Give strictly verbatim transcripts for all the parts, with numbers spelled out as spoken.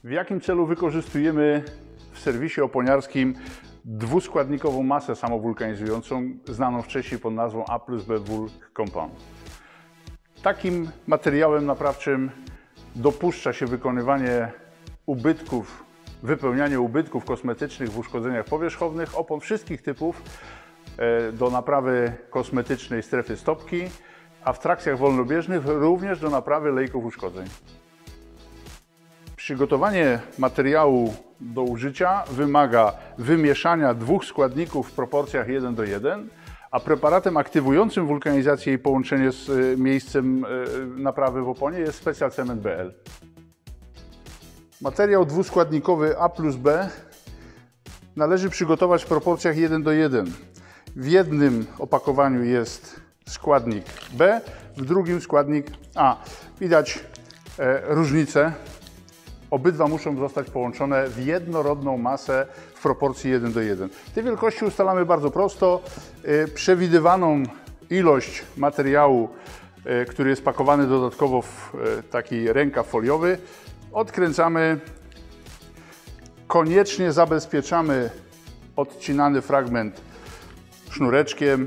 W jakim celu wykorzystujemy w serwisie oponiarskim dwuskładnikową masę samowulkanizującą, znaną wcześniej pod nazwą A plus B Vulk Compound? Takim materiałem naprawczym dopuszcza się wykonywanie ubytków, wypełnianie ubytków kosmetycznych w uszkodzeniach powierzchownych opon wszystkich typów do naprawy kosmetycznej strefy stopki, a w trakcjach wolnobieżnych również do naprawy lejków uszkodzeń. Przygotowanie materiału do użycia wymaga wymieszania dwóch składników w proporcjach jeden do jeden, a preparatem aktywującym wulkanizację i połączenie z miejscem naprawy w oponie jest Special Cement B L. Materiał dwuskładnikowy A plus B należy przygotować w proporcjach jeden do jeden. W jednym opakowaniu jest składnik B, w drugim składnik A. Widać e, różnicę. Obydwa muszą zostać połączone w jednorodną masę w proporcji jeden do jeden. Te wielkości ustalamy bardzo prosto. E, przewidywaną ilość materiału, e, który jest pakowany dodatkowo w e, taki rękaw foliowy, odkręcamy. Koniecznie zabezpieczamy odcinany fragment sznureczkiem.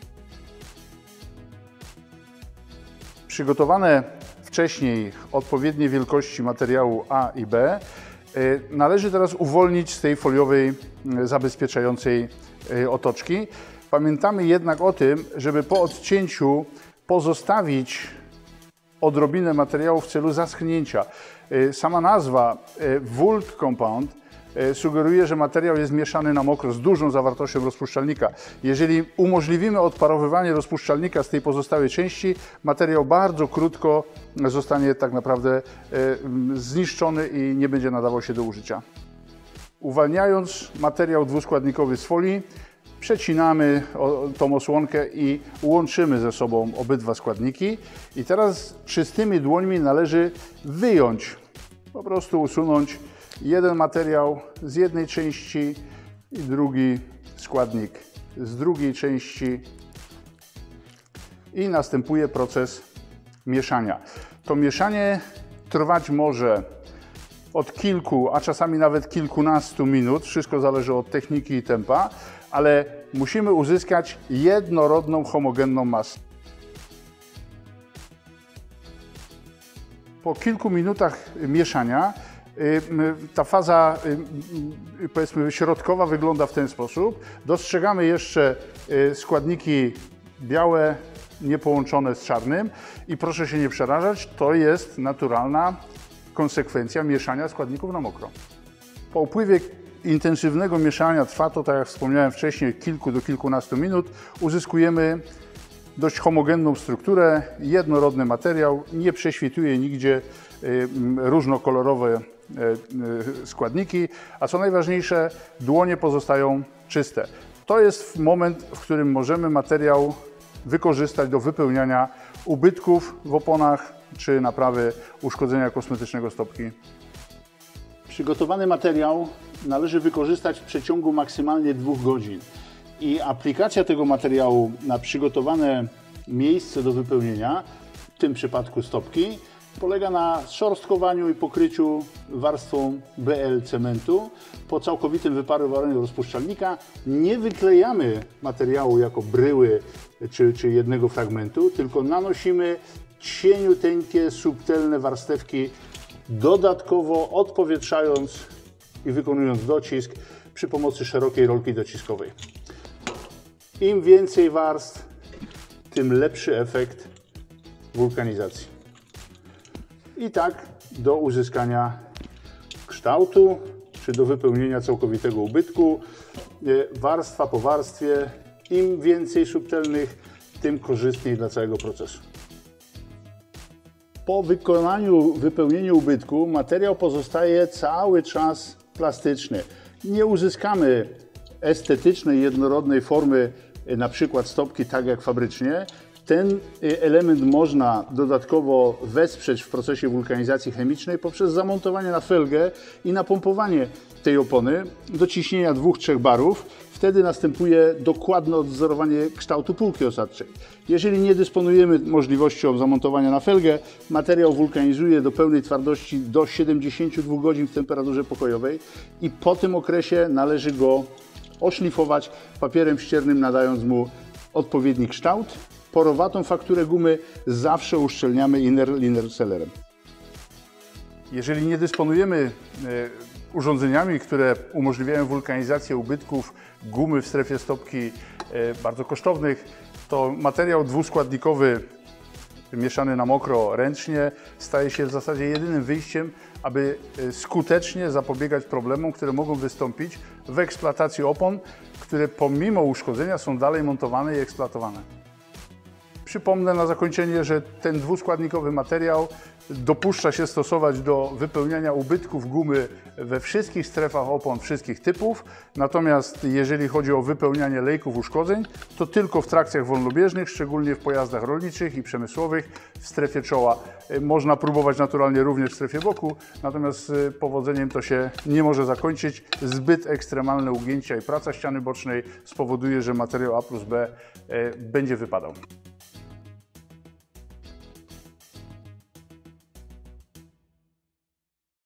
Przygotowane wcześniej odpowiednie wielkości materiału A i B należy teraz uwolnić z tej foliowej zabezpieczającej otoczki. Pamiętamy jednak o tym, żeby po odcięciu pozostawić odrobinę materiału w celu zaschnięcia. Sama nazwa Vulk Compound sugeruje, że materiał jest mieszany na mokro z dużą zawartością rozpuszczalnika. Jeżeli umożliwimy odparowywanie rozpuszczalnika z tej pozostałej części, materiał bardzo krótko zostanie tak naprawdę zniszczony i nie będzie nadawał się do użycia. Uwalniając materiał dwuskładnikowy z folii, przecinamy tą osłonkę i łączymy ze sobą obydwa składniki. I teraz czystymi dłońmi należy wyjąć, po prostu usunąć jeden materiał z jednej części i drugi składnik z drugiej części i następuje proces mieszania. To mieszanie trwać może od kilku, a czasami nawet kilkunastu minut, wszystko zależy od techniki i tempa, ale musimy uzyskać jednorodną, homogenną masę. Po kilku minutach mieszania ta faza, powiedzmy, środkowa wygląda w ten sposób. Dostrzegamy jeszcze składniki białe, niepołączone z czarnym i proszę się nie przerażać, to jest naturalna konsekwencja mieszania składników na mokro. Po upływie intensywnego mieszania, trwa to, tak jak wspomniałem wcześniej, kilku do kilkunastu minut, uzyskujemy dość homogenną strukturę, jednorodny materiał, nie prześwituje nigdzie różnokolorowe składniki, a co najważniejsze, dłonie pozostają czyste. To jest moment, w którym możemy materiał wykorzystać do wypełniania ubytków w oponach czy naprawy uszkodzenia kosmetycznego stopki. Przygotowany materiał należy wykorzystać w przeciągu maksymalnie dwóch godzin i aplikacja tego materiału na przygotowane miejsce do wypełnienia, w tym przypadku stopki, polega na szorstkowaniu i pokryciu warstwą B L cementu. Po całkowitym wyparowaniu rozpuszczalnika nie wyklejamy materiału jako bryły czy, czy jednego fragmentu, tylko nanosimy cieniuteńkie, subtelne warstewki, dodatkowo odpowietrzając i wykonując docisk przy pomocy szerokiej rolki dociskowej. Im więcej warstw, tym lepszy efekt wulkanizacji. I tak do uzyskania kształtu, czy do wypełnienia całkowitego ubytku, warstwa po warstwie, im więcej subtelnych, tym korzystniej dla całego procesu. Po wykonaniu, wypełnieniu ubytku materiał pozostaje cały czas plastyczny. Nie uzyskamy estetycznej, jednorodnej formy, na przykład stopki, tak jak fabrycznie. Ten element można dodatkowo wesprzeć w procesie wulkanizacji chemicznej poprzez zamontowanie na felgę i napompowanie tej opony do ciśnienia dwóch do trzech barów. wtedy następuje dokładne odwzorowanie kształtu półki osadczej. Jeżeli nie dysponujemy możliwością zamontowania na felgę, materiał wulkanizuje do pełnej twardości do siedemdziesięciu dwóch godzin w temperaturze pokojowej i po tym okresie należy go oszlifować papierem ściernym, nadając mu odpowiedni kształt. Porowatą fakturę gumy zawsze uszczelniamy inner liner sellerem. Jeżeli nie dysponujemy urządzeniami, które umożliwiają wulkanizację ubytków gumy w strefie stopki bardzo kosztownych, to materiał dwuskładnikowy mieszany na mokro ręcznie staje się w zasadzie jedynym wyjściem, aby skutecznie zapobiegać problemom, które mogą wystąpić w eksploatacji opon, które pomimo uszkodzenia są dalej montowane i eksploatowane. Przypomnę na zakończenie, że ten dwuskładnikowy materiał dopuszcza się stosować do wypełniania ubytków gumy we wszystkich strefach opon wszystkich typów. Natomiast jeżeli chodzi o wypełnianie lejków uszkodzeń, to tylko w trakcjach wolnobieżnych, szczególnie w pojazdach rolniczych i przemysłowych w strefie czoła. Można próbować naturalnie również w strefie boku, natomiast z powodzeniem to się nie może zakończyć. Zbyt ekstremalne ugięcia i praca ściany bocznej spowoduje, że materiał A plus B będzie wypadał.